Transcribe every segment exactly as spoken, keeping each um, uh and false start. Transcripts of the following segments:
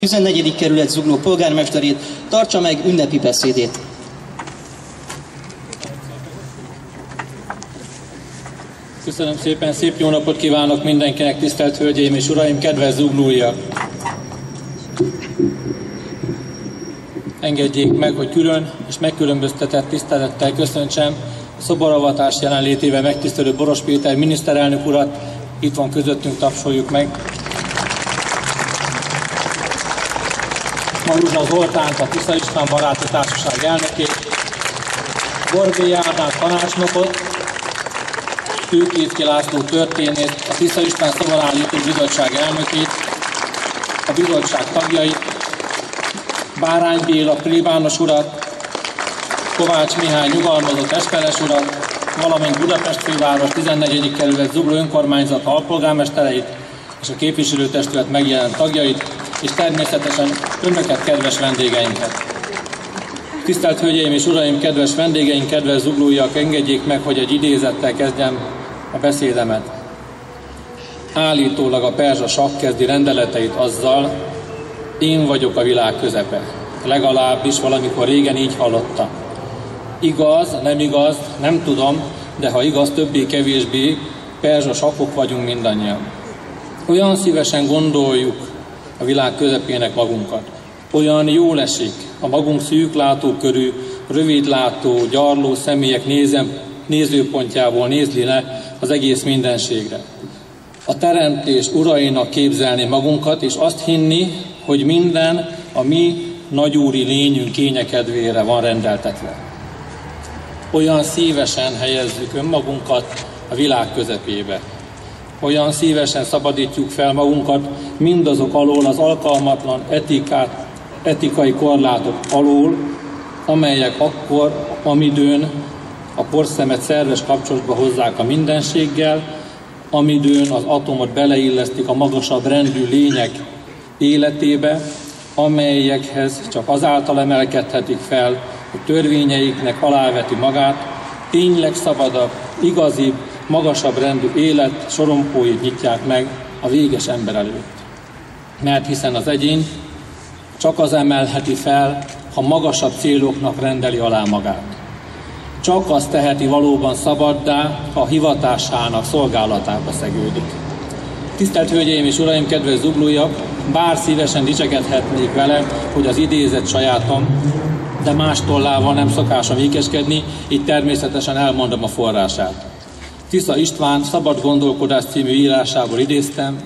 tizennegyedik kerület Zugló polgármesterét tartsa meg ünnepi beszédét. Köszönöm szépen, szép jó napot kívánok mindenkinek, tisztelt hölgyeim és uraim, kedves zuglóiak! Engedjék meg, hogy külön és megkülönböztetett tisztelettel köszöntsem a szoboravatás jelenlétével megtisztelő Boros Péter miniszterelnök urat. Itt van közöttünk, tapsoljuk meg. Maruzsa Zoltánt, a Tisza István Baráti Társaság elnökét, Borbély Ádám tanácsnokot, Tőkécki László történészt, a Tisza István Szoborállító Bizottság elnökét, a bizottság tagjait, Bárány Béla plébános urat, Kovács Mihály nyugalmazott esperes urat, valamint Budapest főváros tizennegyedik kerület Zugló önkormányzat alpolgármestereit és a képviselőtestület megjelent tagjait, és természetesen önöket, kedves vendégeinket. Tisztelt hölgyeim és uraim, kedves vendégeink, kedves zuglóiak, engedjék meg, hogy egy idézettel kezdjem a beszédemet. Állítólag a perzsa sakk kezdi rendeleteit azzal, én vagyok a világ közepe. Legalábbis valamikor régen így hallotta. Igaz, nem igaz, nem tudom, de ha igaz, többé-kevésbé perzsa sakkok vagyunk mindannyian. Olyan szívesen gondoljuk a világ közepének magunkat. Olyan jól esik a magunk szűklátókörű, rövidlátó, gyarló személyek nézem, nézőpontjából nézni le az egész mindenségre. A teremtés urainak képzelni magunkat, és azt hinni, hogy minden a mi nagyúri lényünk kényekedvére van rendeltetve. Olyan szívesen helyezzük önmagunkat a világ közepébe. Olyan szívesen szabadítjuk fel magunkat mindazok alól, az alkalmatlan etikát, etikai korlátok alól, amelyek akkor, amidőn a porszemet szerves kapcsolatba hozzák a mindenséggel, amidőn az atomot beleillesztik a magasabb rendű lények életébe, amelyekhez csak azáltal emelkedhetik fel, hogy törvényeiknek aláveti magát, tényleg szabadabb, igazibb, magasabb rendű élet sorompóit nyitják meg a véges ember előtt. Mert hiszen az egyén csak az emelheti fel, ha magasabb céloknak rendeli alá magát. Csak az teheti valóban szabaddá, ha hivatásának szolgálatába szegődik. Tisztelt hölgyeim és uraim, kedves zuglóiak, bár szívesen dicsekedhetnék vele, hogy az idézet sajátom, de más tollával nem szokásom ékeskedni, így természetesen elmondom a forrását. Tisza István Szabad gondolkodás című írásából idéztem,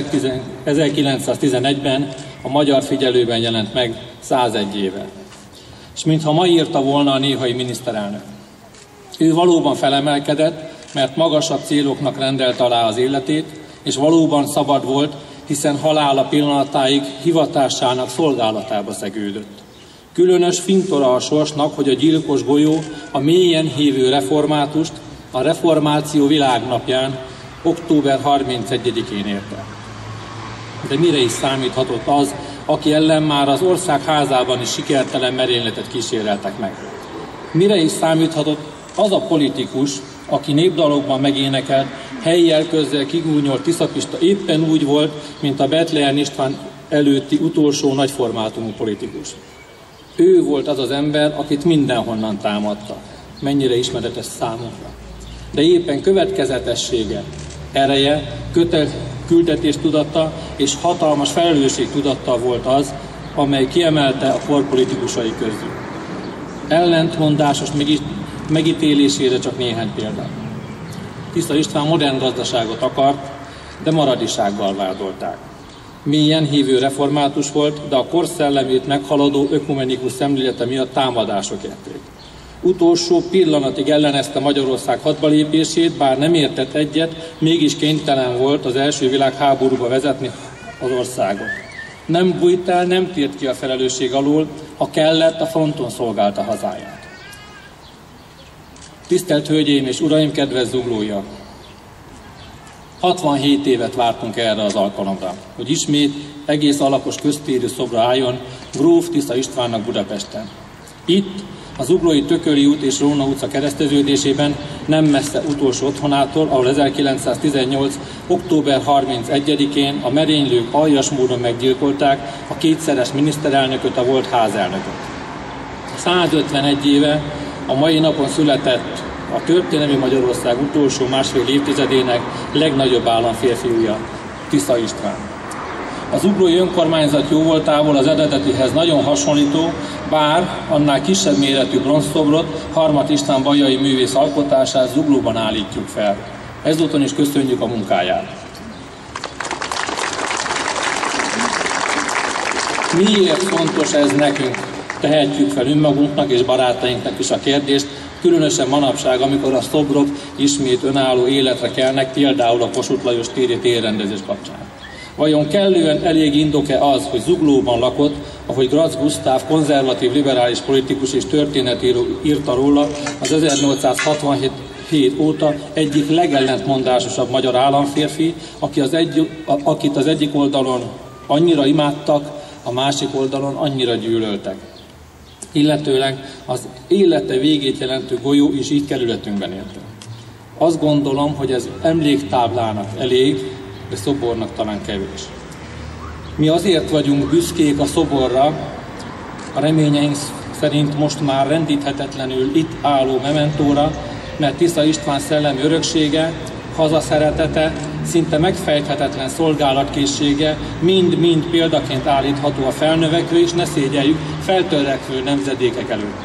ezerkilencszáztizenegyben a Magyar Figyelőben jelent meg százegy éve. És mintha ma írta volna a néhai miniszterelnök. Ő valóban felemelkedett, mert magasabb céloknak rendelt alá az életét, és valóban szabad volt, hiszen halála pillanatáig hivatásának szolgálatába szegődött. Különös fintora a sorsnak, hogy a gyilkos golyó a mélyen hívő reformátust a Reformáció világnapján, október harmincegyedikén érte. De mire is számíthatott az, aki ellen már az ország házában is sikertelen merényletet kíséreltek meg? Mire is számíthatott az a politikus, aki népdalokban megénekelt, helyjel közzel kigúnyolt Tiszapista éppen úgy volt, mint a Bethlen István előtti utolsó nagyformátumú politikus. Ő volt az az ember, akit mindenhonnan támadta. Mennyire ismeretes számunkra. De éppen következetessége, ereje, kötel, küldetéstudata és hatalmas felelősségtudattal volt az, amely kiemelte a kor politikusai közül. Ellentmondásos megítélésére csak néhány példa. Tisza István modern gazdaságot akart, de maradisággal vádolták. Mélyen hívő református volt, de a kor szellemét meghaladó ökumenikus szemlélete miatt támadások érték. Utolsó pillanatig ellenezte Magyarország hadbalépését, bár nem értett egyet, mégis kénytelen volt az első világháborúba vezetni az országot. Nem bújt el, nem tért ki a felelősség alól, ha kellett, a fronton szolgálta hazáját. Tisztelt hölgyeim és uraim, kedves zuglóiak! hatvanhét évet vártunk erre az alkalomra, hogy ismét egész alapos köztérű szobra álljon gróf Tisza Istvánnak Budapesten. Itt, az Zuglói Tököli út és Róna utca kereszteződésében, nem messze utolsó otthonától, ahol ezerkilencszáztizennyolc. október harmincegyedikén a merénylők aljas módon meggyilkolták a kétszeres miniszterelnököt, a volt házelnököt. százötvenegy éve a mai napon született a történelmi Magyarország utolsó másfél évtizedének legnagyobb államférfiúja, Tisza István. Az zuglói önkormányzat jóvoltából az eredetihez nagyon hasonlító, bár annál kisebb méretű bronzszobrot, Harmat István bajai művész alkotását Zuglóban állítjuk fel. Ezúton is köszönjük a munkáját. Miért fontos ez nekünk? Tehetjük fel önmagunknak és barátainknak is a kérdést, különösen manapság, amikor a szobrok ismét önálló életre kelnek, például a Kossuth Lajos téri térrendezés kapcsán. Vajon kellően elég indok-e az, hogy Zuglóban lakott, ahogy Gratz Gusztáv, konzervatív liberális politikus és történetíró írta róla, az ezernyolcszázhatvanhét óta egyik legellentmondásosabb magyar államférfi, aki az egy, akit az egyik oldalon annyira imádtak, a másik oldalon annyira gyűlöltek. Illetőleg az élete végét jelentő golyó is így kerületünkben élte. Azt gondolom, hogy ez emléktáblának elég, de szobornak talán kevés. Mi azért vagyunk büszkék a szoborra, a reményeink szerint most már rendíthetetlenül itt álló mementóra, mert Tisza István szellemi öröksége, hazaszeretete, szinte megfejthetetlen szolgálatkészsége mind-mind példaként állítható a felnövekvő és ne szégyeljük feltörekvő nemzedékek előtt.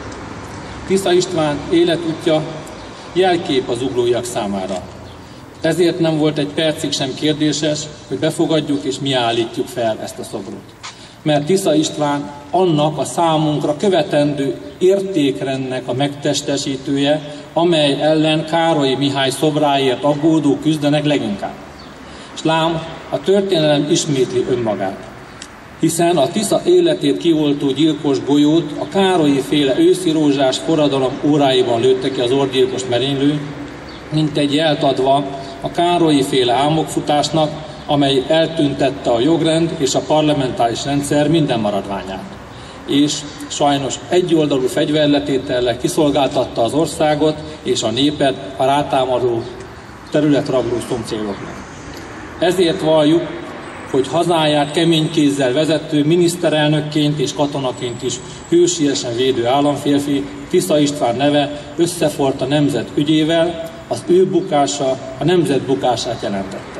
Tisza István életútja jelkép az zuglóiak számára. Ezért nem volt egy percig sem kérdéses, hogy befogadjuk és mi állítjuk fel ezt a szobrot. Mert Tisza István annak a számunkra követendő értékrendnek a megtestesítője, amely ellen Károlyi Mihály szobráért aggódók küzdenek leginkább. És lám, a történelem ismétli önmagát. Hiszen a Tisza életét kioltó gyilkos golyót a Károlyi féle őszi rózsás forradalom óráiban lőtte ki az orrgyilkos merénylő, mint egy jelt adva a Károlyi féle álmokfutásnak, amely eltüntette a jogrend és a parlamentáris rendszer minden maradványát. És sajnos egyoldalú fegyverletétellel kiszolgáltatta az országot és a népet a rátámadó területrabló szomszédoknak. Ezért valljuk, hogy hazáját kemény kézzel vezető miniszterelnökként és katonaként is hősiesen védő államférfi Tisza István neve összeforrt a nemzet ügyével, az ő bukása a nemzet bukását jelentette.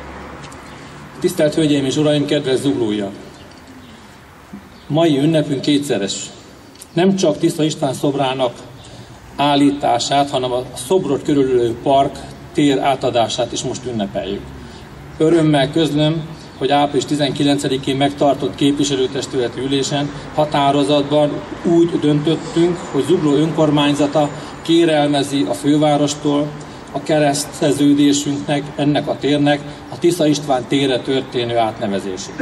Tisztelt Hölgyeim és Uraim, kedves zuglóiak! Mai ünnepünk kétszeres. Nem csak Tisza István szobrának állítását, hanem a szobrot körülölő park tér átadását is most ünnepeljük. Örömmel közlöm, hogy április tizenkilencedikén megtartott képviselőtestületi ülésen határozatban úgy döntöttünk, hogy Zugló önkormányzata kérelmezi a fővárostól a kereszteződésünknek, ennek a térnek a Tisza István térre történő átnevezését.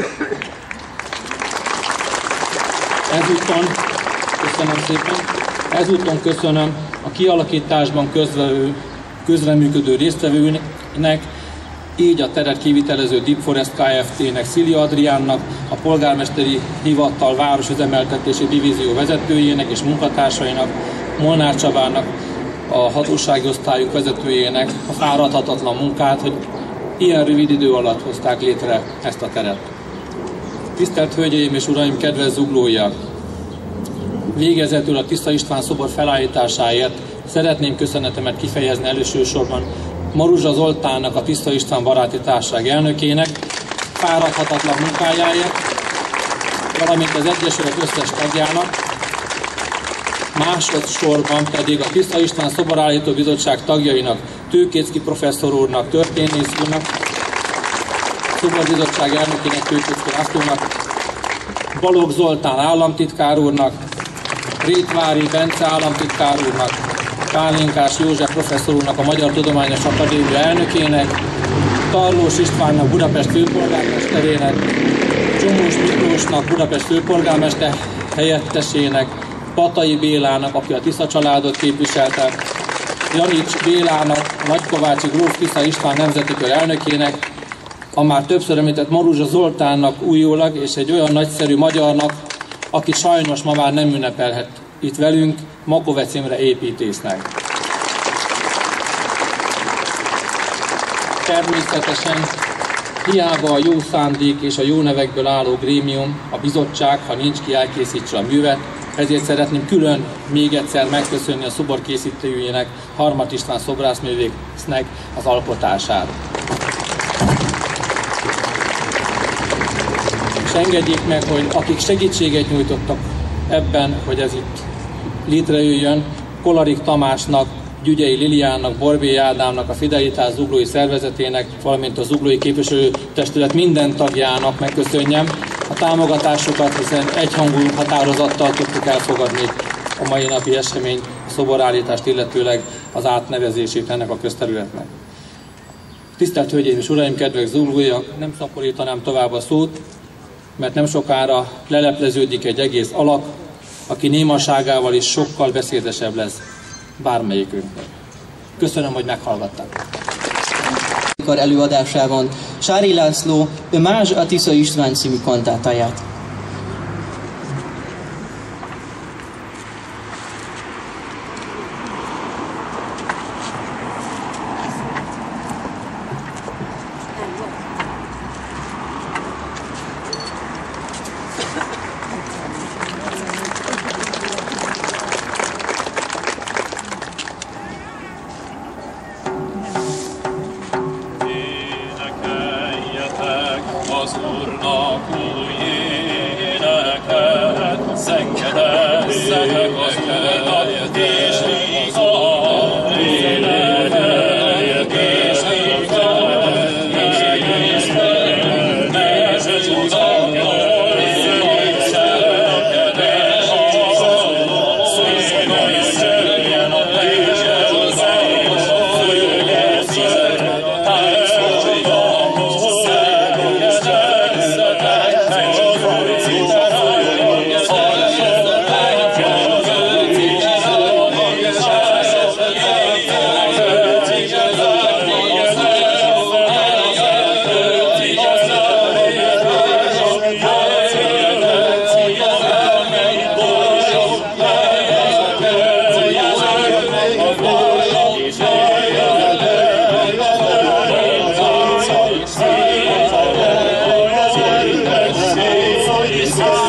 Ezúton, köszönöm szépen, ezúton köszönöm a kialakításban közvelő, közreműködő résztvevőnek, így a teret kivitelező Deep Forest Kft-nek, Szili Adriánnak, a polgármesteri hivatal városüzemeltetési divízió vezetőjének és munkatársainak, Molnár Csabának, a hatósági osztályuk vezetőjének a fáradhatatlan munkát, hogy ilyen rövid idő alatt hozták létre ezt a teret. Tisztelt Hölgyeim és Uraim, kedves zuglóiak! Végezetül a Tisza István szobor felállításáért szeretném köszönetemet kifejezni elősősorban Maruzsa Zoltánnak, a Tisza István Baráti Társaság elnökének fáradhatatlan munkájáért, valamint az Egyesület összes tagjának, másodszorban pedig a Tisza István Szoborállító Bizottság tagjainak, Tőkécki professzor úrnak, történész úrnak, Szoborbizottság elnökének, Tőkécki Lászlónak, Balogh Zoltán államtitkár úrnak, Rétvári Bence államtitkár úrnak, Pálinkás József professzor úrnak, a Magyar Tudományos Akadémia elnökének, Tarlós Istvánnak, Budapest főpolgármesterének, Csomós Miklósnak, Budapest főpolgármester helyettesének, Patai Bélának, aki a Tisza családot képviselte, Janics Bélának, Nagykovácsi gróf Tisza István nemzeti kör elnökének, a már többször említett Maruzsa Zoltánnak újólag, és egy olyan nagyszerű magyarnak, aki sajnos ma már nem ünnepelhet itt velünk Makovec Imre építésznek. Természetesen hiába a jó szándék és a jó nevekből álló grémium, a bizottság, ha nincs ki, elkészítse a művet, ezért szeretném külön még egyszer megköszönni a szobor készítőjének, Harmat István szobrászművésznek az alkotását. És engedjék meg, hogy akik segítséget nyújtottak ebben, hogy ez itt létrejöjjön, Kolarik Tamásnak, Gyügyei Liliánnak, Borbély Ádámnak, a Fidelitás zuglói szervezetének, valamint a zuglói képviselőtestület minden tagjának megköszönjem a támogatásokat, hiszen egyhangú határozattal tudtuk elfogadni a mai napi esemény, a szoborállítást, illetőleg az átnevezését ennek a közterületnek. Tisztelt Hölgyeim és Uraim, kedves zuglóiak, nem szaporítanám tovább a szót, mert nem sokára lelepleződik egy egész alak, aki némaságával is sokkal beszédesebb lesz bármelyikünknek. Köszönöm, hogy meghallgattak. Előadásában Sári László Ömázs a Tisza István című kantátáját. Az Úrnak új éneket, szenvedezzetek az Úrnak, és vigyázzatok éneket, és vigyázzatok, és egész föld, mert csúszakról szenvedez, szóljon és szörjen a teljesen zájos, följe szizet, Yes.